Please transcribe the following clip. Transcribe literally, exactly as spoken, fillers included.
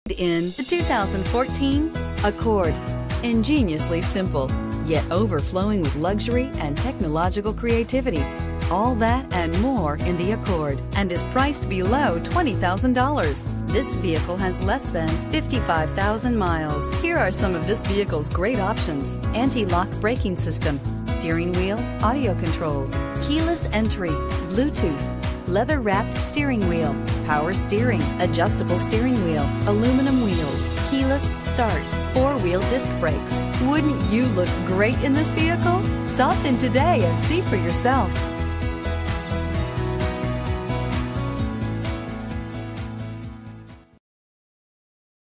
In the two thousand fourteen Accord. Ingeniously simple, yet overflowing with luxury and technological creativity. All that and more in the Accord, and is priced below twenty thousand dollars. This vehicle has less than fifty-five thousand miles. Here are some of this vehicle's great options: anti-lock braking system, steering wheel audio controls, keyless entry, Bluetooth, leather-wrapped steering wheel, power steering, adjustable steering wheel, aluminum wheels, keyless start, four-wheel disc brakes. Wouldn't you look great in this vehicle? Stop in today and see for yourself.